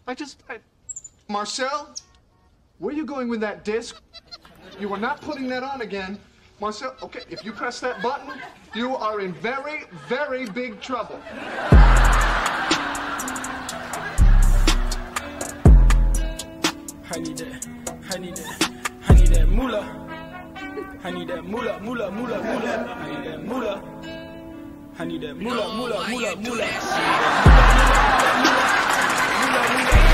Marcel, where are you going with that disc? You are not putting that on again. Marcel, okay, if you press that button, you are in very, very big trouble. I need that Mula. I need that Mula. I need that Mula. I need that Mula.